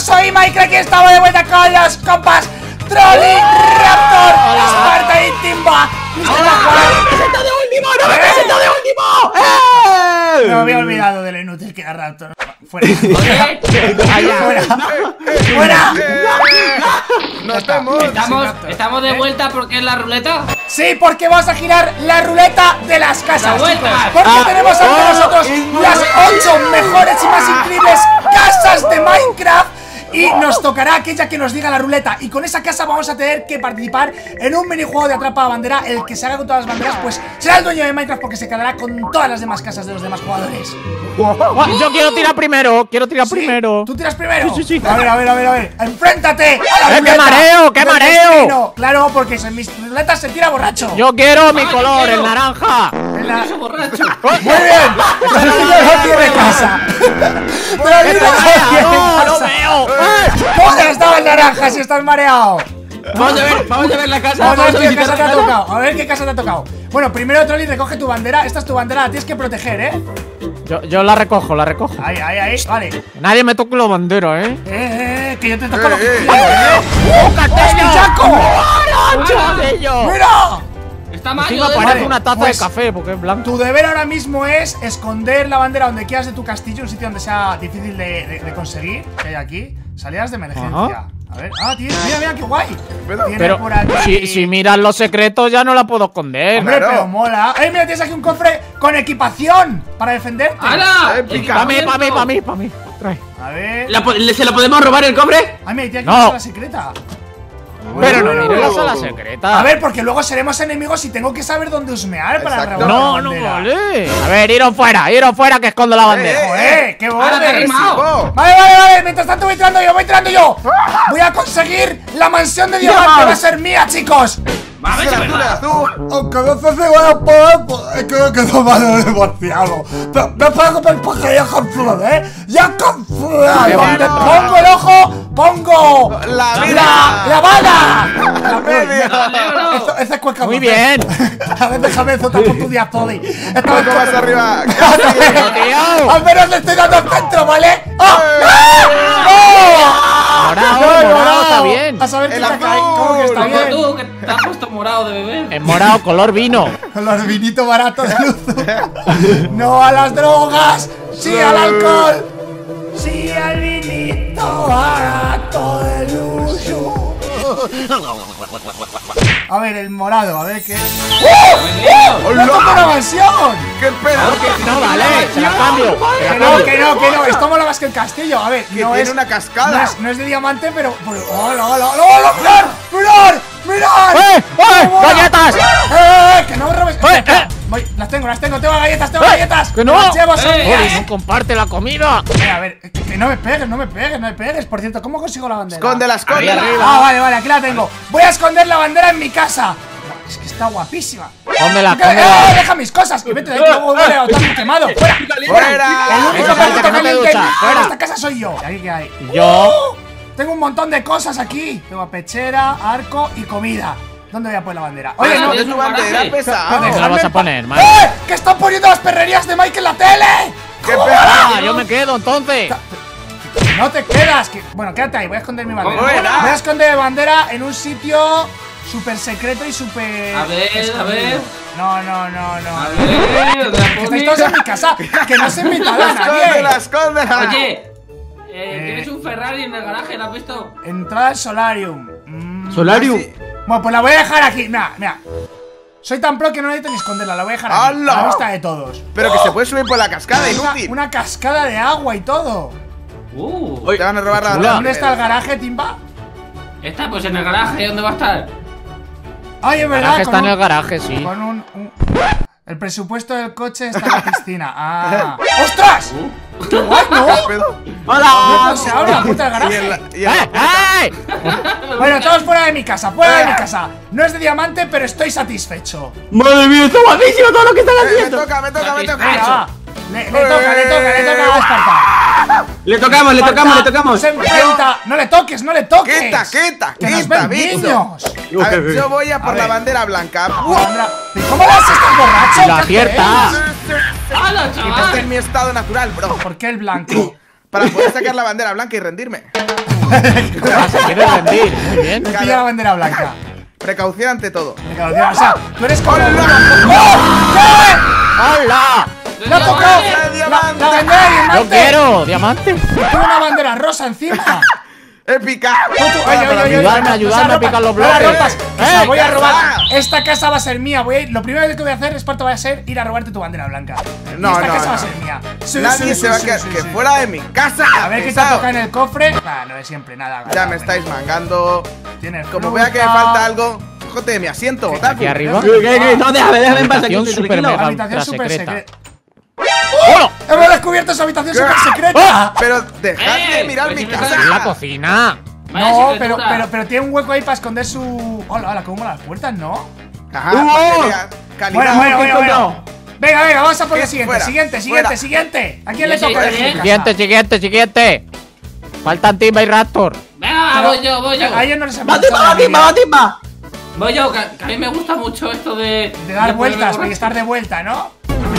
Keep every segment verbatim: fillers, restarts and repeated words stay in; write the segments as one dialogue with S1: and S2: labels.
S1: soy Minecraft y estamos de vuelta con los compas Trolli, Raptor, Esparta y Timba.
S2: ¡No me presento de último! ¡No me presento de último! ¡Eh!
S1: Me había olvidado de lo inútil que era Raptor. Fuera. Fuera. Fuera.
S3: Nos vemos.
S2: Estamos, estamos de vuelta porque es la ruleta.
S1: Sí, porque vamos a girar la ruleta de las casas,
S2: La vuelta.
S1: chicos. Porque
S3: Ah,
S1: tenemos ante
S3: oh,
S1: nosotros las ocho mejores y más increíbles casas de Minecraft. Y nos tocará aquella que nos diga la ruleta. Y con esa casa vamos a tener que participar en un minijuego de atrapa la bandera. El que se haga con todas las banderas pues será el dueño de Minecraft, porque se quedará con todas las demás casas de los demás jugadores.
S4: Yo quiero tirar primero, quiero tirar
S1: ¿Sí?
S4: primero.
S1: ¿Tú tiras primero?
S4: Sí, sí, sí.
S1: A ver, a ver, a ver, a ver. ¡Enfréntate a la
S4: ¡Eh,
S1: ruleta!
S4: qué mareo, qué
S1: del
S4: mareo!
S1: destino! Claro, porque en mis ruletas se tira borracho.
S4: Yo quiero mi
S2: Ah, yo
S4: color,
S2: quiero.
S4: el naranja.
S1: En la-
S2: Yo soy borracho.
S1: Muy bien. Trolli no tiene casa. Trolli no tiene
S4: No, no
S1: casa.
S4: veo.
S1: ¿Dónde estaba el naranja si estás mareado?
S2: Vamos a ver, vamos a ver la casa.
S1: Vamos a ver qué
S2: visitar
S1: casa te
S2: la
S1: ha
S2: casa.
S1: tocado. A ver qué casa te ha tocado. Bueno, primero, Trolli, recoge tu bandera. Esta es tu bandera, la tienes que proteger, ¿eh?
S4: Yo, yo la recojo, la recojo.
S1: Ahí, ahí, ahí. Vale. Eh,
S4: Nadie me toque la bandera, ¿eh?
S1: eh, que yo te toco
S3: Eh,
S1: lo que
S3: eh,
S1: quiero, ¿eh? ¡Oh,
S4: ¡Castello!
S1: Jaco!
S4: ¡Castello!
S1: ¡Mira!
S2: Está mal.
S4: Encima
S2: yo-
S4: parece
S1: Vale,
S4: una taza
S1: pues,
S4: de café porque es blanco.
S1: Tu deber ahora mismo es esconder la bandera donde quieras de tu castillo, un sitio donde sea difícil de, de- de conseguir. Que hay aquí. Salidas de emergencia.
S4: Ajá.
S1: A ver. Ah, tío, mira, mira, qué guay. Tiene
S4: Pero
S1: por aquí.
S4: si, si miras los secretos ya no la puedo esconder.
S1: Hombre,
S3: Claro.
S1: pero mola. ¡Eh, mira, tienes aquí un cofre con equipación para defenderte!
S2: ¡Hala!
S3: Épica.
S4: Pa' mí, pa' mí, pa' mí, pa' mí. Trae.
S1: A ver.
S2: ¿La po- le- ¿Se la podemos robar el cobre?
S1: Ay, mira, tiene aquí
S4: No.
S1: una sala secreta.
S4: Pero no
S1: Bueno.
S4: mires la sala secreta.
S1: A ver, porque luego seremos enemigos y tengo que saber dónde husmear para
S3: Exacto.
S1: robar
S4: No,
S1: la
S4: no
S1: bandera.
S4: vale. A ver, iros fuera, iros fuera que escondo la bandera.
S3: Eh,
S1: ¡Joder, qué
S2: ¡Hala, te has
S1: borde!
S2: rimado!
S3: Oh,
S1: Vale, vale, vale, mientras tanto voy entrando yo, voy entrando yo. Voy a conseguir la mansión de diamante, va a ser mía, chicos.
S2: Va, a ver,
S3: el
S2: si es
S3: azul, el
S2: verdad.
S3: azul.
S1: Aunque no sé si voy a poder, pues, es que me quedo malo demasiado. Me, me pago por porque ya confío, ¿eh? Ya confío. Donde
S4: bueno.
S1: pongo el ojo, pongo
S3: La
S1: la,
S3: vida.
S1: la bala. La
S3: media.
S1: media. Eso- Esa es cueca.
S4: Muy bien.
S1: A ver, déjame eso, tampoco tu día, Tolly.
S3: Un poco más arriba.
S4: Tío.
S1: Al menos le estoy dando al centro, ¿vale? ¡Oh!
S4: Morado,
S1: ¡No,
S4: morado, está bien.
S1: A saber qué
S3: El
S1: está
S3: azul.
S1: ahí, ¿cómo que está
S2: Como
S1: bien?
S2: tú, que te has puesto morado de beber.
S4: Es morado, color vino.
S1: Los vinitos baratos de luz. No a las drogas, sí al alcohol, sí al vinito barato de luz. A ver, el morado, a ver qué. ¡Oh! ¡No toca una mansión!
S3: ¡Qué pedo!
S4: No vale, se la cambio. se la
S1: Que no,
S4: cambio.
S1: que no, que no, esto mola más que el castillo. A ver,
S3: Que
S1: no
S3: tiene
S1: es
S3: una cascada.
S1: No es, no es de diamante, pero. pero ¡hola, hola, hola, hola! ¡Mirad! ¡Mirad! ¡Mirad!
S4: ¡Eh! ¡Eh!
S1: ¡Cómo mola!
S4: ¡Galletas!
S1: ¡Eh, eh, eh! ¡Que no me robes!
S4: ¡Eh,
S1: Espera, espera.
S4: eh!
S1: Voy, las tengo, las tengo, tengo galletas, tengo
S4: ¡Eh!
S1: galletas.
S4: ¡Que no!
S1: Las llevo, son
S2: ¡Eh!
S1: mías.
S4: Oye, no comparte la comida.
S1: Eh, a ver, que, que no me pegues, no me pegues, no me pegues. Por cierto, ¿cómo consigo la bandera?
S3: Escóndela, escóndela.
S2: Ahí
S1: Ah, vale, vale, aquí la tengo. Voy a esconder la bandera en mi casa. Es que está guapísima.
S4: Póndela,
S1: Eh,
S4: póndela.
S1: eh, deja mis cosas y vete de ahí, que luego huele a otaku quemado. ¡Fuera! El
S3: ¡Fuera!
S1: único
S4: Venga,
S1: perrito
S4: que no te
S1: caliente
S4: duchas,
S1: en
S4: fuera.
S1: esta casa soy yo. ¿Y aquí qué hay?
S4: ¿Y yo?
S1: ¡Oh! Tengo un montón de cosas aquí. Tengo pechera, arco y comida. ¿Dónde voy a poner la bandera? Oye,
S2: Ah,
S1: no.
S2: ¿dónde
S3: Es tu bandera
S2: Espérate,
S3: pesado.
S4: ¿Dónde la vas a poner, madre?
S1: ¡Eh! ¡Que están poniendo las perrerías de Mike en la tele!
S3: ¡Qué
S1: ¡Joder!
S4: Ah, yo me quedo entonces.
S1: No te quedas. Que... Bueno, quédate ahí. Voy a esconder mi bandera.
S3: Fuera.
S1: Voy a esconder mi bandera en un sitio súper secreto y súper.
S2: A ver, a
S1: escondido.
S2: ver.
S1: No, no, no, no.
S2: A ver, ¿dónde la
S1: Que estáis todos en mi casa. Que no se me invitado a
S3: ¡Escóndela,
S1: nadie.
S3: escóndela!
S2: Oye, eh, tienes un Ferrari en el garaje, ¿lo has visto?
S1: Entrada al solarium. Mm.
S2: Solarium.
S1: Bueno, pues la voy a dejar aquí. Mira, mira. Soy tan pro que no necesito ni esconderla. La voy a dejar aquí.
S3: ¡Hala!
S1: A la vista de todos.
S3: Pero que se puede subir por la cascada,
S1: Una,
S3: inútil.
S1: una cascada de agua y todo.
S2: Uh,
S3: Te van a robar la
S4: Chula.
S1: ¿Dónde está el garaje, Timba?
S2: está pues en el garaje, ¿dónde va a estar?
S1: Ay, es
S4: El
S1: verdad.
S4: garaje
S1: con
S4: está en
S1: un-
S4: el garaje, sí.
S1: Con un, un- El presupuesto del coche está en la piscina. Ah. ¡Ostras! ¡Qué guay, ¿no?
S3: ¿Qué pedo?
S1: No se abre la puta del
S3: Y en la,
S1: garaje.
S3: y en la
S4: ¡Eh!
S3: puerta.
S4: ¡Eh!
S1: Bueno, todos fuera de mi casa, fuera de mi casa. No es de diamante, pero estoy satisfecho.
S2: ¡Madre mía, está guapísimo todo lo que están
S3: Eh, me toca, me toca, me
S1: Venga,
S3: toca.
S1: va. Le, le toca, le toca, le toca a Esparta.
S2: Le tocamos, le tocamos, le tocamos.
S1: Se enfrenta. No le toques, no le toques.
S3: Quita, quita,
S1: Que nos
S3: quita,
S1: ven
S3: bicho.
S1: niños.
S3: A ver, yo voy a por
S1: A
S3: la
S1: ver.
S3: bandera blanca.
S1: Sandra, ¿cómo le haces tan borracho?
S4: La
S1: ¿Qué
S4: acierta.
S1: hacéis?
S2: ¡Hala,
S3: Este
S2: chaval!
S3: es mi estado natural, bro.
S1: ¿Por qué el blanco?
S3: Para poder sacar la bandera blanca y rendirme.
S4: Ah, se quiere rendir. Muy bien.
S1: Me pilla la bandera blanca.
S3: Precaución ante todo.
S1: O sea, tú eres como...
S3: ¡Hola!
S1: ¡Oh! ¿Qué?
S4: ¡Hola!
S1: ¡Le ha tocado!
S3: ¡Diamante!
S1: ¡La, la bandera de diamante!
S4: ¡Yo quiero! ¡Diamante!
S1: Tengo una bandera rosa encima.
S3: ¡Épica!
S1: Oye, oye, oye, oye,
S4: Ayudarme,
S1: no
S4: ayudarme
S1: se
S4: a picar los
S1: no la
S4: bloques.
S1: rompas, que
S4: ¡Eh!
S1: se la voy a robar.
S3: ¡Casa!
S1: Esta casa va a ser mía. Voy a ir- lo primero que voy a hacer, Esparto, va a ser ir a robarte tu bandera blanca. Y
S3: No,
S1: esta
S3: no,
S1: casa
S3: no.
S1: va a ser mía. Sí,
S3: Nadie
S1: sí,
S3: se
S1: sí,
S3: va a
S1: sí,
S3: quedar
S1: sí,
S3: que
S1: sí.
S3: fuera de mi casa.
S1: A ver qué te
S3: pesado.
S1: toca en el cofre. Ah, no es siempre nada.
S3: Ya me estáis mangando.
S1: Tienes
S3: Como
S1: fruta.
S3: vea que me falta algo, cógete de mi asiento, otaku.
S4: Aquí arriba.
S2: ¿Qué, qué, qué? No, déjame, déjame en paz aquí,
S4: Habitación
S2: estoy
S4: super
S2: tranquilo.
S4: mega
S1: Habitación
S4: ultra
S1: super
S4: secreta.
S1: secreta.
S4: ¡Oh!
S1: Hemos descubierto su habitación
S3: ¿Qué?
S1: super secreta.
S3: Pero dejad de
S5: Eh,
S3: mirar
S5: pues
S3: mi
S5: si me
S3: casa.
S5: estás-
S4: ¡En la cocina!
S5: Vaya
S1: No,
S5: secretura.
S1: pero, pero, pero tiene un hueco ahí para esconder su. Hola, hola, cómo las puertas, ¿no?
S3: Ajá,
S2: ¡Uh!
S3: para que veas calidad.
S1: Bueno, bueno, bueno, bueno.
S2: encontrado?
S1: Venga, venga, vamos a por el
S3: ¿Qué?
S1: siguiente,
S3: Fuera,
S1: siguiente, siguiente,
S3: fuera.
S1: siguiente. ¿A quién le
S5: Sí, sí,
S1: toca
S5: sí,
S1: elegir
S5: sí.
S1: casa?
S4: Siguiente, siguiente, siguiente. Faltan Timba y Raptor.
S5: Venga,
S1: Pero-
S5: voy yo, voy yo.
S1: A ellos no les ha
S2: ¡Va, timba, va, timba, va, timba!
S5: Voy yo, que, que a mí me gusta mucho esto de.
S1: De dar
S5: ponerme
S1: vueltas y
S5: borracho.
S1: estar de vuelta, ¿no?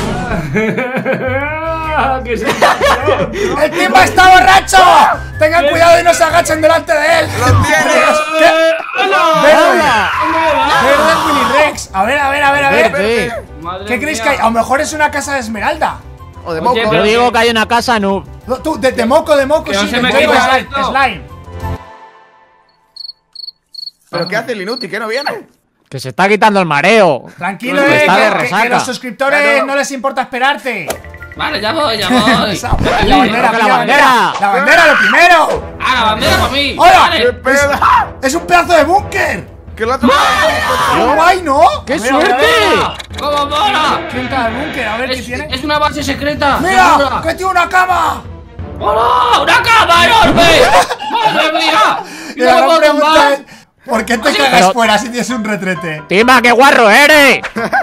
S5: Que sí.
S1: ¡El Timba está borracho! Tengan cuidado y no se agachen delante de él.
S3: ¡Lo tienes!
S1: ¿Qué? Verde,
S4: ¡Hola!
S1: verde Willy Rex. A ver, a ver, a ver, a ver.
S4: Sí.
S5: Madre
S1: ¿Qué creéis
S5: mía.
S1: que hay? A lo mejor es una casa de Esmeralda.
S3: O de
S5: Oye,
S3: moco.
S4: Yo digo que hay una casa noob.
S1: No, Tú, de, de moco, de moco,
S5: Que
S1: sí,
S5: no se
S1: de
S5: me
S1: moco,
S5: quema
S1: slime,
S5: esto.
S1: slime.
S3: ¿Pero qué hace el inútil? ¿Que no viene?
S4: Que se está quitando el mareo.
S1: Tranquilo,
S4: Que
S1: eh,
S4: está de
S1: que, que- que
S4: resaca.
S1: los suscriptores
S3: Claro.
S1: no les importa esperarte.
S5: Vale, ya voy, ya voy.
S1: Esa-
S5: Oye,
S1: La bandera,
S4: coge la
S1: pilla
S4: bandera.
S1: La bandera, lo primero.
S5: Ah, la bandera para mí.
S1: ¡Hola!
S3: ¡Qué
S5: Vale.
S3: peda!
S1: Es un pedazo de búnker.
S3: ¡Que lo ha tomado!
S1: ¡Qué guay, ¿no?
S4: ¡Qué
S1: A ver, a ver, a ver.
S4: suerte!
S5: ¡Cómo mola!
S1: ¿Quién está en el búnker? A ver qué
S5: Es,
S1: tiene.
S5: es una base secreta.
S1: ¡Mira!
S5: segura.
S1: ¡Que tiene una cama!
S5: ¡Hola! ¡Una cama enorme! ¡Madre mía!
S1: Y la
S5: ¡No
S1: gran
S5: puedo
S1: pregunta
S5: tumbar!
S1: es: ¿por qué te
S5: Oye,
S1: cagas
S4: pero-
S1: fuera si tienes un retrete?
S4: Timba, qué guarro eres.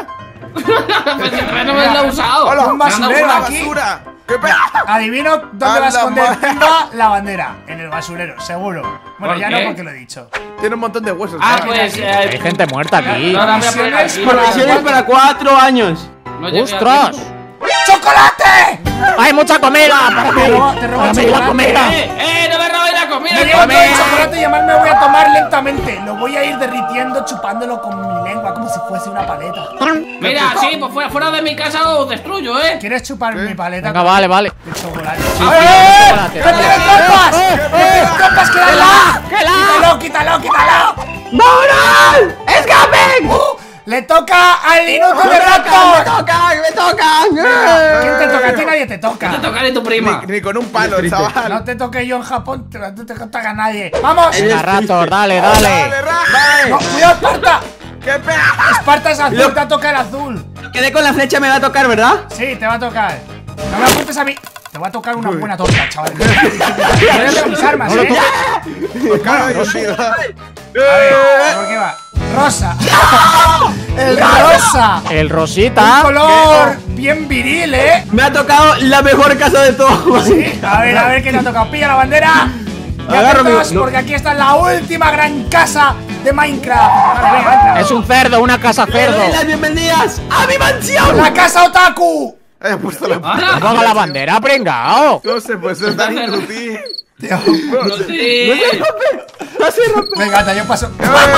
S5: Pero no me lo he usado.
S3: ¡Hola!
S1: Un basurero
S5: Me han dado
S3: ¡Una
S1: aquí.
S3: basura! ¡Qué peda!
S1: Adivino dónde va a
S3: ¡A la
S1: esconder
S3: madre!
S1: Timba la bandera. En el basurero, seguro. Bueno,
S5: ¿Por
S1: ya
S5: qué?
S1: no porque lo he dicho.
S3: Tiene un montón de huesos.
S5: Ah,
S3: ¿no?
S5: pues.
S4: Hay
S5: Eh,
S4: gente muerta aquí.
S5: no, no, voy a poner
S1: Misiones
S5: aquí.
S1: para-
S2: Provisiones para cuatro años.
S5: No llegué a
S4: ¡Ostras!
S5: tiempo.
S1: ¡Chocolate!
S4: ¡Hay mucha comida! ¡Para mí!
S1: Te robo- te robo
S4: ¡Para
S1: el
S4: mí la
S1: chocolate.
S4: comida!
S5: ¡Eh, eh! ¡No me robéis la comida!
S1: Me llevo todo el chocolate y además me voy a tomar lentamente. Lo voy a ir derritiendo, chupándolo con mi lengua, como si fuese una paleta.
S5: Mira, sí, pues fuera, fuera de mi casa os destruyo, ¿eh?
S1: ¿Quieres chupar mi paleta?
S4: Venga, vale, vale.
S1: De chocolate.
S4: sí,
S1: ¡Eh!
S4: chocolate.
S1: ¡Que tienes trompas!
S4: ¡Eh,
S1: ¡Que tienes trompas! ¡Quítala!
S4: ¡Quítala!
S1: ¡Quítalo, quítalo, quítalo!
S2: ¡Vámonos! ¡Escapen!
S1: ¡Uh! ¡Le toca al inútil de
S2: ¡Me
S1: Raptor!
S2: tocan! ¡Me tocan!
S1: ¿Quién te toca? A ti nadie te
S5: No
S1: toca.
S5: te tocaré tu prima.
S3: Ni, ni con un palo,
S2: Triste.
S3: chaval.
S1: No te toque yo en Japón, te- no te toca a nadie. ¡Vamos!
S4: Venga, Raptor, dale,
S3: ¡Dale,
S4: dale.
S3: Ra!
S1: No, ¡cuidado, Esparta!
S3: ¡Qué peda!
S1: Esparta es azul,
S2: Lo-
S1: te toca el azul.
S2: Quedé con la flecha, me va a tocar, ¿verdad?
S1: Sí, te va a tocar. No me apuntes a mí. Te va a tocar una buena torta, chaval. Tienes mis armas,
S4: No lo
S1: ¿eh?
S3: Cara de hundido.
S1: A ver, ¿por qué va? Rosa. El rosa.
S4: El
S1: Un
S4: Rosita.
S1: color bien viril, ¿eh?
S2: Me ha tocado la mejor casa de todos.
S1: Sí. A ver, a ver qué te ha tocado. Pilla la bandera. Y
S2: Agárrame,
S1: atentos,
S2: no.
S1: porque aquí está la última gran casa de Minecraft. Vale, venga, entra.
S4: Es un cerdo, una casa cerdo.
S2: Doy las bienvenidas a mi mansión.
S1: La casa Otaku.
S3: Haya puesto la.
S5: ¡Hala!
S4: Ponga la bandera, pringao.
S3: No se puede ser tan inútil.
S1: Tío.
S5: ¡No sí!
S2: No se rompe.
S1: Venga, anda, yo paso.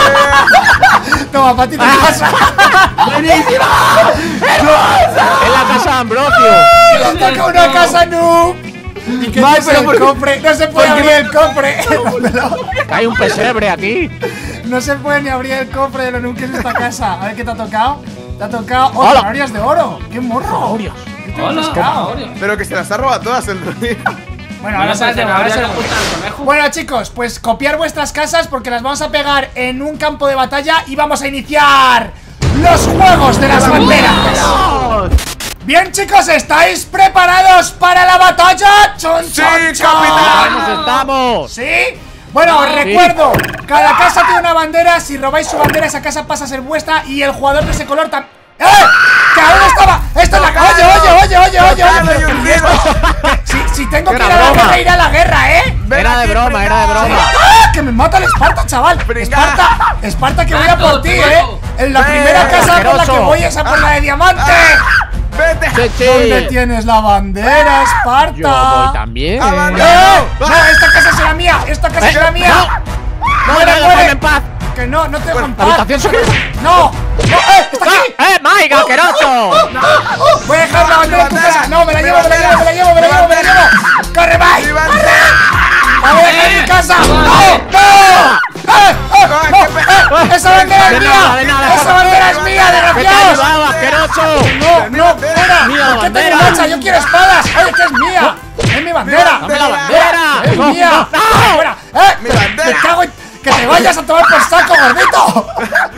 S1: Toma, para ti te
S2: Ah.
S1: pasa.
S2: ¡Buenísima!
S4: Es la casa de Ambrosio.
S1: Le toca una casa noob. ¿Y qué
S2: Mal,
S1: es
S2: pero
S1: el
S2: ¿por qué?
S1: cofre? No se puede
S2: ¿Por
S1: abrir
S2: qué?
S1: el cofre.
S4: Hay un pesebre aquí.
S1: No se puede ni abrir el cofre de lo noob que es esta casa. A ver qué te ha tocado. Te ha tocado. ¡Oh,
S4: Hola.
S1: zanahorias de oro! ¡Qué morro! ¿Qué te has
S5: ¡Hola!
S1: pescado?
S5: Oreo.
S3: Pero que se las ha robado todas el Rodrigo.
S1: Bueno, ahora
S5: Bueno,
S1: se
S5: pues
S1: las
S5: se
S1: debo,
S5: me
S1: ahora
S5: habría
S1: se
S5: que
S1: las
S5: apuntar al conejo.
S1: Bueno, chicos, pues copiar vuestras casas porque las vamos a pegar en un campo de batalla y vamos a iniciar los juegos de las banderas. Bien, chicos, ¿estáis preparados para la batalla? ¡Chon,
S3: Sí,
S1: chon, chon!
S3: capitán.
S4: ¡Vamos, estamos!
S1: ¿Sí? Bueno, os
S4: Sí.
S1: recuerdo, cada casa tiene una bandera. Si robáis su bandera, esa casa pasa a ser vuestra. Y el jugador de ese color también. ¡Eh! ¡Que aún estaba! ¡Esto es la casa! ¡Oye, oye, oye, oye, oye!
S3: Tocado y
S1: oye!
S3: hundido.
S1: Si, si tengo que ir
S4: Era
S1: a la
S4: broma.
S1: guerra, iré a la guerra, ¿eh?
S3: Ven
S4: Era de
S3: aquí,
S4: broma, era de
S3: pringao.
S4: broma.
S1: ¡Ah! ¡Que me mata el Esparta, chaval!
S3: Pringa.
S1: ¡Esparta! ¡Esparta, que voy a por ti, eh! En la
S3: Ven,
S1: primera casa por la que
S4: asqueroso.
S1: voy es a por la de diamante.
S3: Vete.
S4: Sí, sí.
S1: ¿Dónde tienes la bandera, Esparta?
S4: Yo voy también.
S3: Ah,
S1: ¡Eh!
S3: bandera.
S1: ¡No! ¡Esta casa será mía! ¡Esta casa
S4: Eh,
S1: será mía!
S4: No,
S1: ¡Muere,
S4: no,
S1: muere!
S4: déjame en paz.
S1: ¡Que no! ¡No te dejo en
S4: La
S1: paz!
S4: habitación secreta.
S1: ¡No! ¡No! ¡Eh! ¡Está aquí!
S4: ¡Eh, Mike, asqueroso!
S1: Voy a dejar la bandera en tu
S3: bandera,
S1: casa. No, me la
S3: mi
S1: llevo, me la llevo, me la llevo, me la llevo, me la
S3: bandera.
S1: llevo. ¡Corre, Mike!
S3: ¡Mi bandera!
S1: ¡La voy a dejar en mi casa! ¡No! ¡No! ¡Eh! ¡Eh!
S3: Coge,
S1: ¡No!
S3: qué pe-
S1: ¡Eh! ¡Esa bandera es
S4: De
S1: mía!
S4: nada, de nada.
S1: ¡Esa bandera es mía,
S4: ¡Que te he
S1: desgraciados!
S4: ayudado, asqueroso!
S1: ¡No! ¡No! ¡Fuera!
S4: Mira la
S1: ¿Por qué tengo
S4: bandera.
S1: un hacha? ¡Yo quiero espadas! ¡Oye, que es mía! ¡Es mi bandera!
S3: Dame
S4: la bandera.
S1: ¡Es
S4: No,
S1: mía!
S4: no.
S1: ¡Fuera! ¡Eh!
S3: Mi
S1: ¡Me
S3: bandera.
S1: cago en... ¡Que te vayas a tomar por saco, gordito!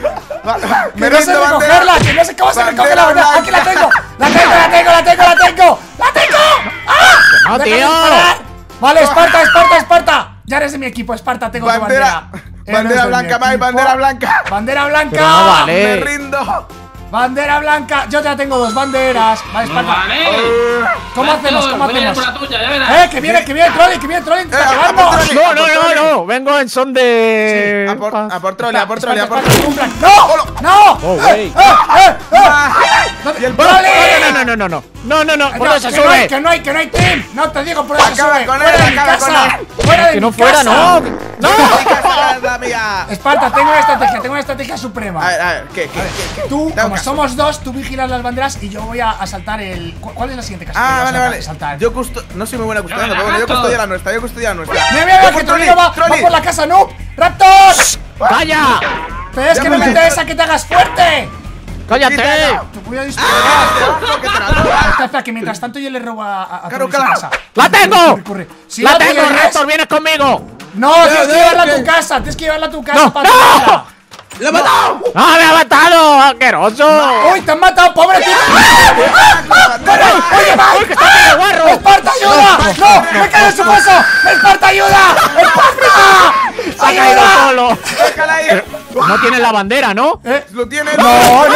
S3: Me
S1: ¡Que no sé
S3: rindo, bandera.
S1: recogerla! ¡Que no sé cómo se recoge la
S3: Bandera
S1: bandera! ¡Aquí la
S3: blanca.
S1: tengo! ¡La tengo, la tengo, la tengo, la tengo! ¡La tengo! ¡Ah!
S4: no,
S1: ¡Déjame
S4: tío.
S1: disparar! Vale, Esparta, Esparta, Esparta. Ya eres de mi equipo, Esparta, tengo tu
S3: Bandera.
S1: bandera.
S3: Bandera
S1: Eres de
S3: blanca,
S1: mi
S3: Mike,
S1: equipo.
S3: bandera blanca.
S1: Bandera blanca.
S4: Pero no vale.
S3: Me
S4: Eh.
S3: rindo.
S1: Bandera blanca. Yo ya tengo dos banderas. Vale, Esparta.
S5: Vale.
S1: ¿Cómo hacemos? ¿Cómo
S5: Voy a ir
S1: hacemos?
S5: por la tuya, ya verás.
S1: Eh, que viene, que viene Trolli, que viene Trolli, te está
S3: Eh,
S1: pegando.
S3: a por Trolli.
S4: No, no, no, no. Vengo en son de.
S3: A por, a por Trolli, a por Trolli, a por
S1: Esparta,
S3: Trolli.
S1: Esparta, ¡no! ¡No!
S4: Oh,
S1: ¡Eh,
S4: güey.
S1: eh, eh, eh!
S3: Ah,
S1: ¿Dónde-
S3: Y el
S1: ¡Trolli!
S4: No, no, no, no, no. No, no, no. Por
S1: No,
S4: eso se
S1: que no hay,
S4: sube.
S1: que no hay, que no hay team. No te digo por eso
S3: Acaba
S1: sube.
S3: con
S1: Fuera
S3: él,
S1: de mi
S3: acaba con
S1: casa.
S3: él.
S1: Fuera de
S4: Que
S1: mi
S4: no fuera,
S1: casa.
S4: no.
S3: Mi
S4: No.
S3: casa es la mía.
S1: Esparta, tengo una estrategia, tengo una estrategia suprema.
S3: A ver, a ver, ¿qué, qué, qué, qué?
S1: Tú,
S3: Da un
S1: como
S3: caso.
S1: somos dos, tú vigilas las banderas y yo voy a asaltar el. ¿Cu- ¿Cuál es la siguiente casa? que
S3: Ah,
S1: vas
S3: vale,
S1: a
S3: vale.
S1: asaltar?
S3: Yo custo... no soy muy buena custodiando,
S5: Ya,
S3: pero bueno, yo
S5: gato.
S3: custodio la nuestra, yo custodio la nuestra.
S1: Mira, mira, mira,
S3: Yo
S1: que
S3: por
S1: Trolli va, va
S3: Trolli.
S1: por la casa, noob. ¡Raptor!
S4: ¡Calla!
S1: Pero es
S3: Ya
S1: que
S3: me
S1: no me
S3: la-
S1: interesa que te hagas fuerte.
S4: ¡Cállate!
S3: Quítala.
S1: Te voy a disparar.
S3: Ah, que te la roba.
S1: Espera, espera, que mientras tanto yo le robo a, a, a
S3: Claro,
S1: Trolli su
S3: claro.
S1: casa.
S4: ¡La tengo!
S1: Corre, corre. Si
S4: ¡La
S1: no
S4: tengo,
S1: tienes-
S4: Raptor! ¡Vienes conmigo!
S1: No, tienes que
S3: de-
S1: llevarla a
S3: de-
S1: tu casa, tienes que llevarla a tu casa
S4: ¡No!
S1: para
S4: ¡No!
S1: tenerla.
S3: ¡Lo he matado!
S4: ¡Ah, me ha matado! ¡Asqueroso!
S1: ¡Uy, te han matado, pobre tío! ¡Corre! ¡Oye,
S4: ¡Uy, que está aquí de
S1: va!
S4: guarro!
S1: ¡Esparta, ayuda! ¡No! ¡Me cae en su paso! ¡Esparta, ayuda! ¡Esparta!
S4: ¡Se ha caído
S1: ¡Ayuda!
S4: solo!
S3: ¡Déjala ahí!
S4: No tiene la bandera, ¿no?
S1: ¿Eh?
S3: ¡Lo tiene!
S1: ¡No, no!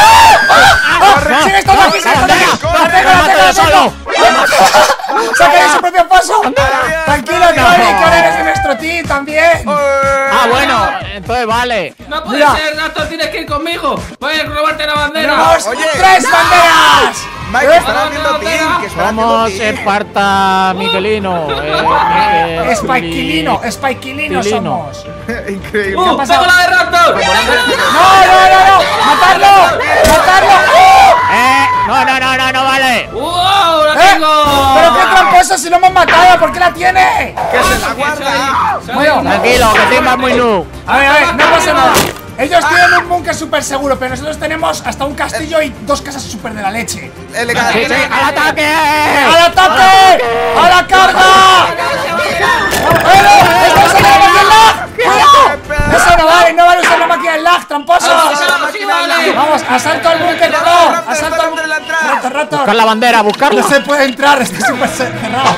S1: ¡Ah!
S4: no.
S1: ¡Sigue estando aquí, sigue estando aquí!
S3: Corre,
S1: ¡La tengo, la
S3: corre,
S1: tengo, la
S4: solo.
S1: tengo! ¡Se ha caído en su propio paso! ¡Tranquilo,
S3: No.
S1: Trolli, que ahora eres de nuestro team también!
S4: Ah, bueno, entonces vale.
S5: No puede
S1: Mira.
S5: ser, Raptor, tienes que ir conmigo. Voy a robarte la bandera.
S1: ¡Tenemos
S3: Oye.
S1: tres banderas!
S3: Mike,
S1: ¿Eh?
S3: están haciendo team, que están haciendo
S4: Somos
S3: team.
S4: Esparta Miguelino. eh, eh,
S1: Spikilino, Spikilino
S4: Pilino.
S1: somos.
S3: Increíble.
S5: ¡Uh!
S1: pasado?
S5: ¡Tengo la de Raptor!
S1: ¡No, no, no, no! ¡Matarlo! ¡Matarlo! ¡Oh!
S4: Eh, no, no, no, no, no vale.
S5: ¡Wow! ¡La
S1: ¿Eh?
S5: tengo!
S1: ¡Pero qué tramposo si lo hemos matado! ¿Por qué la tiene?
S3: Que se la guarda.
S1: Bueno,
S4: Tranquilo, que Timba es muy noob.
S1: a ver, a ver, no pasa nada. Ellos tienen un búnker súper seguro, pero nosotros tenemos hasta un castillo y dos casas súper de la leche.
S4: Sí,
S3: Elegante.
S4: sí, ¡al ataque!
S1: ¡Al ataque! ¡A la carga! ¡Bueno! ¡Estamos en la máquina del lag! ¡Cuidado! Eso no vale, no vale usar la máquina del lag, tramposos.
S5: ¡Sí, vale!
S1: Vamos, asalto al búnker pro. Asalto al
S3: en la entrada.
S1: Rato, rato.
S4: Buscar la bandera, buscarla.
S1: No se puede entrar, está súper cerrado.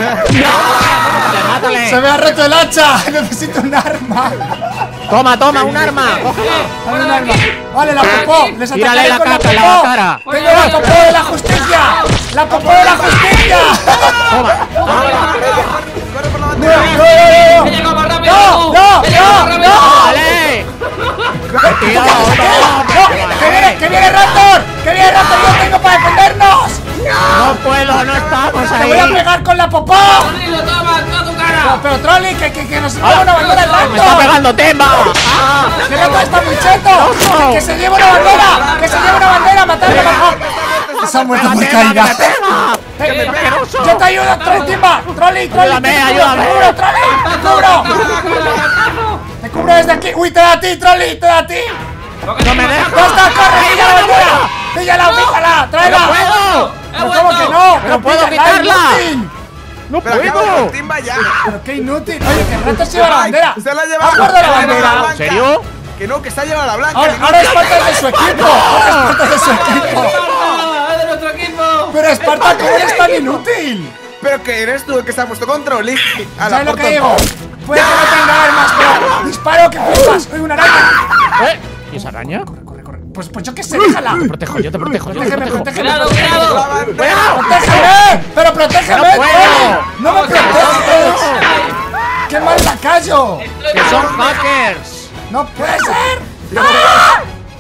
S4: Mátale.
S1: Se me ha roto el hacha. Necesito un arma.
S4: Toma, toma, un arma. Cógela.
S1: Dame un arma. Vale, la popó. Les
S4: Tírale
S1: atacaré
S4: la
S1: con la
S4: caca en la
S1: popó.
S4: cara.
S1: Tengo la popó de la justicia. La popó de la justicia.
S4: Toma.
S3: Corre por la
S1: No,
S3: bandera.
S1: no,
S5: ¡He llegado más rápido!
S1: no, no,
S5: ¡He llegado más
S1: no,
S5: rápido!
S1: no.
S4: ¡Vale! Tío,
S1: no. No, que viene, que viene Raptor. Que viene Raptor. Yo tengo para defendernos.
S4: no puedo, no estamos
S1: Te voy a
S4: ahí.
S1: pegar con la popó.
S5: ¡Rodrigo, toma! ¡Toma tu
S1: Pero,
S5: cara!
S1: pero Trolli, que, que, que nos lleva una bandera el
S4: Me está
S1: Raptor.
S4: pegando Timba. Ah,
S1: ¡Que Raptor está muy cheto!
S4: No.
S1: ¡Que se lleve una bandera! ¡Que se lleve una bandera! ¡Matarlo! ¡Ah! Se ha muerto por
S4: Timba, que
S1: caída.
S4: me pega.
S1: Eh,
S4: asqueroso.
S1: ¡Yo te ayudo, Trolli, Timba! ¡Trolli, Trolli!
S4: Ayúdame,
S1: te cubro,
S4: ayúdame.
S1: ¡Te cubro, Trolli! ¡Te cubro! ¡Te cubro desde aquí! ¡Uy, te da a ti, Trolli! ¡Te da a ti!
S4: No me dejes.
S1: ¡Ya está! ¡Corre! ¡Pilla la bandera! ¡Píllala, píllala! ¡Tráela!
S4: ¡No puedo!
S1: ¿Pero cómo que no?
S4: ¡No puedo
S1: píllala,
S4: quitarla!
S1: inútil.
S4: ¡No
S3: Pero acaba
S4: puedo!
S3: con Timba ya.
S1: ¡Pero qué inútil! Oye, que el rato se lleva la bandera.
S3: Se la ha llevado.
S1: ¡Ha guardado la
S3: Se la ha llevado
S1: bandera!
S4: ¿En serio?
S3: Que no, que se ha llevado la blanca.
S1: Ahora,
S3: ni
S1: ahora
S3: no.
S1: Esparta es de su equipo. Ahora Esparta es de su equipo.
S5: ¡Es de nuestro equipo!
S1: Pero Esparta, ¿cómo eres tan inútil?
S3: Pero que eres tú el que se ha puesto control. Y a la
S1: ¿Sabes lo
S3: por
S1: que digo?
S3: tonto.
S1: Puede que no tenga armas, pero disparo que flipas. ¡Soy una araña!
S4: ¿Eh? ¿Y esa araña?
S1: Corre, corre, corre. Pues, pues yo qué sé, déjala.
S4: Te protejo, yo te protejo, yo te
S1: Protégeme,
S4: protejo.
S1: protégeme,
S5: ¡Cuidado,
S1: protégeme.
S5: cuidado!
S3: La bandera.
S1: ¡Protégeme! ¡Pero protégeme!
S4: No puedo.
S1: Trolli! ¡No me proteges! ¡Qué mal lacayo!
S4: ¡Que son hackers!
S1: ¡No puede ser! ¡Ah!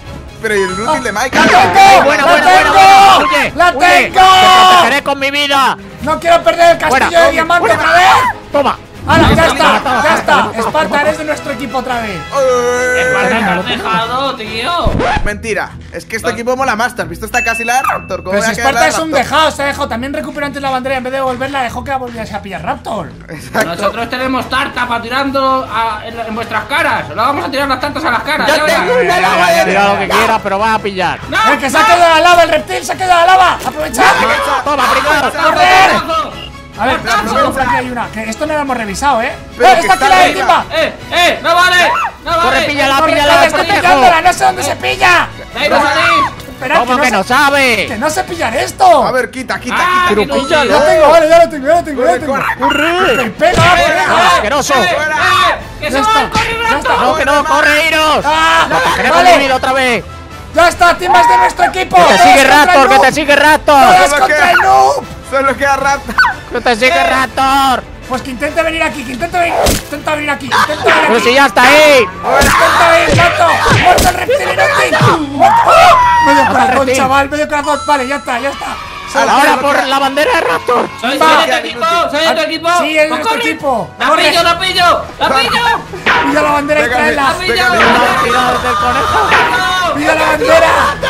S3: pero ¿y el útil de Mike?
S1: ¡La tengo!
S4: Buena,
S1: ¡La
S4: buena, buena,
S1: tengo!
S4: buena. Huye,
S1: ¡La
S4: huye,
S1: tengo!
S4: ¡Te protegeré con mi vida!
S1: ¡No quiero perder el castillo
S4: Fuera.
S1: de diamante
S4: Fuera.
S1: otra vez!
S4: Toma.
S1: ¡Hala, ya
S4: Toma,
S1: está!
S4: toma,
S1: ¡Ya
S4: toma.
S1: está! Esparta, eres de nuestro equipo otra vez.
S5: Esparta,
S3: Eh,
S5: ¿te has dejado, tío?
S3: Mentira, es que este equipo mola más. ¿Te has visto esta casi la Raptor? ¿Cómo
S1: Pero
S3: voy
S1: si
S3: a quedar
S1: Esparta
S3: la
S1: es un
S3: Raptor?
S1: dejado, se ha dejado. También recuperó antes la bandera y en vez de devolverla dejó que la volviese a pillar Raptor.
S5: Nosotros tenemos tarta para tirando a- en, en vuestras caras. Os la vamos a tirar las tartas a las caras.
S2: ¡Yo
S5: ya verás.
S2: tengo una lava de
S4: Tira lo que quieras, pero vas a pillar.
S5: ¡No!
S1: ¡El que se ha quedado a la lava, el reptil se ha quedado a la lava! ¡Aprovechad!
S4: Toma, pringado.
S1: ¡Correr! A ver,
S3: Aprovecha.
S1: solo por aquí hay una. Que esto no lo hemos revisado, ¿eh?
S3: Pero
S1: ¡Eh,
S3: que
S1: está aquí
S3: está
S1: la de
S3: arriba.
S1: timba!
S5: ¡Eh, eh! ¡No vale! ¡No vale!
S4: Corre, píllala,
S1: ¡Corre,
S4: píllala,
S1: corre,
S4: te
S1: estoy
S4: protejo.
S1: pillándola! ¡No sé dónde se pilla!
S5: ¡De ahí vas a salir!
S1: Esperad,
S4: ¿Cómo que
S1: que
S4: no
S1: no, sé,
S4: sabe?
S1: que no sé pillar esto.
S3: A ver, quita, quita,
S5: ¡Ah,
S3: quita.
S5: que no
S4: píllalo.
S1: Ya tengo, vale, ya lo tengo, ya lo tengo, ya lo
S3: Corre,
S1: tengo.
S3: corre.
S4: ¡Corre!
S1: ¡Que pega,
S5: ¡Eh,
S1: pega!
S5: eh,
S4: asqueroso!
S5: eh, eh, ¡Que
S1: Ya
S5: se va
S1: está,
S5: el corre
S1: ya está.
S4: No, que no, corre, iros.
S1: ¡Ah!
S4: Protegeré con mi
S1: ¡Vale!
S4: vida otra vez.
S1: ¡Ya está! ¡Timbas de nuestro equipo!
S4: Que te
S1: ¡Todos
S4: sigue
S1: contra el
S4: Raptor, que
S1: noob!
S4: te sigue Raptor.
S1: ¡Todos
S3: Solo
S1: contra
S3: queda-
S1: el noob!
S3: Solo queda Raptor.
S4: Que te sigue Raptor.
S1: Pues que intente venir aquí, que intente venir, intenta venir aquí, intenta venir
S4: Pero
S1: aquí.
S4: si ya está ahí.
S1: Intenta venir, muerto, muerto el reptil inútil. ¡Muerto! ¡Oh! Medio corazón,
S4: reptil.
S1: chaval, medio corazón. Vale, ya está, ya está. Solo
S3: Ala,
S4: Ahora
S3: Ahora
S4: por
S3: por
S4: la bandera de Raptor.
S5: ¡Soy,
S1: Va.
S5: soy de tu equipo! ¡Soy de tu equipo!
S1: Sí, es de
S5: Pues
S1: nuestro
S5: corre.
S1: equipo.
S5: ¡La
S1: Corre.
S5: pillo, la pillo! ¡La pillo!
S1: Pilla la bandera y
S3: Pégale,
S1: traela.
S5: ¡La pillo!
S3: pégale.
S5: ¡La
S4: Cuidado,
S5: pillo!
S4: cuidado del conejo.
S1: Pilla la bandera.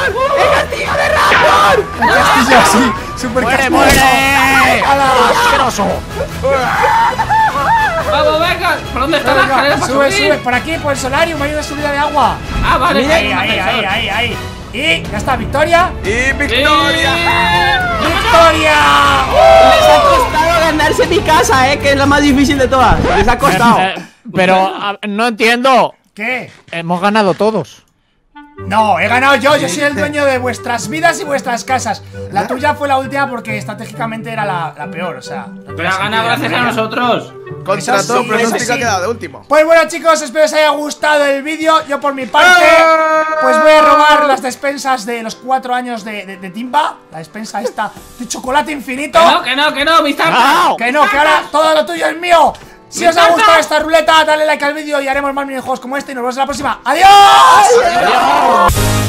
S1: El castillo así, super
S4: ¡Muere,
S1: castillo.
S4: muere!
S1: ¡Hala!
S4: ¡Asqueroso!
S5: ¡Vamos, venga! ¿Por dónde está la escalera
S1: Venga,
S5: para
S1: sube,
S5: subir?
S1: sube, por aquí, por el solarium, hay una subida de agua.
S5: ¡Ah, vale!
S1: Ahí,
S5: venga,
S1: ahí,
S5: venga,
S1: ahí, ahí, ahí. Y ya está, victoria.
S3: Y victoria.
S1: ¡Victoria!
S2: Les ha costado ganarse mi casa, eh, que es la más difícil de todas. Les ha costado.
S4: Eh, eh, Pero a- no entiendo.
S1: ¿Qué?
S4: Hemos ganado todos.
S1: No, he ganado yo, yo soy el dueño de vuestras vidas y vuestras casas. La tuya fue la última porque estratégicamente era la, la peor, o sea. no
S5: Pero
S1: tiene
S5: ha ganado
S1: sentido.
S5: gracias a nosotros.
S3: Contra
S1: Eso
S3: todo
S1: sí,
S3: pronóstico
S1: eso sí.
S3: ha quedado de último.
S1: Pues bueno, chicos, espero os haya gustado el vídeo. Yo por mi parte, pues voy a robar las despensas de los cuatro años de, de, de Timba. La despensa esta de chocolate infinito.
S5: Que no, que no, que no, mis tartas.
S4: ¡Au!
S1: Que no, que ahora todo lo tuyo es mío. Si os ha gustado esta ruleta, dale like al vídeo y haremos más minijuegos como este y nos vemos en la próxima. ¡Adiós!
S4: ¡Adiós!